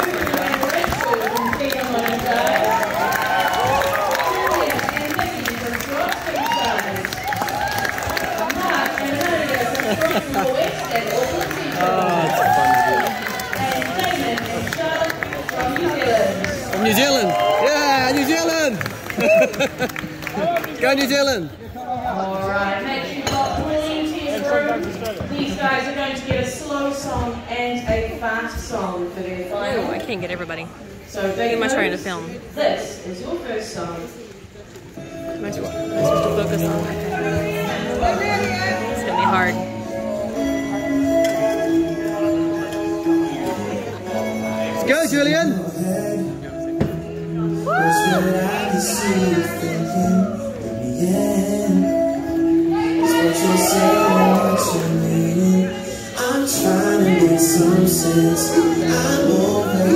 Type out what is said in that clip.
From New Zealand. Yeah, New Zealand. Go New Zealand. Alright, make sure you've got plenty into your room. These guys are going to get a slow song and a fast song for their final. Oh, I can't get everybody. So Who am I trying to film? This is your first song. Am I supposed to focus on? It's gonna be hard. Let's go, Julian. I'm trying to make some sense. I'm over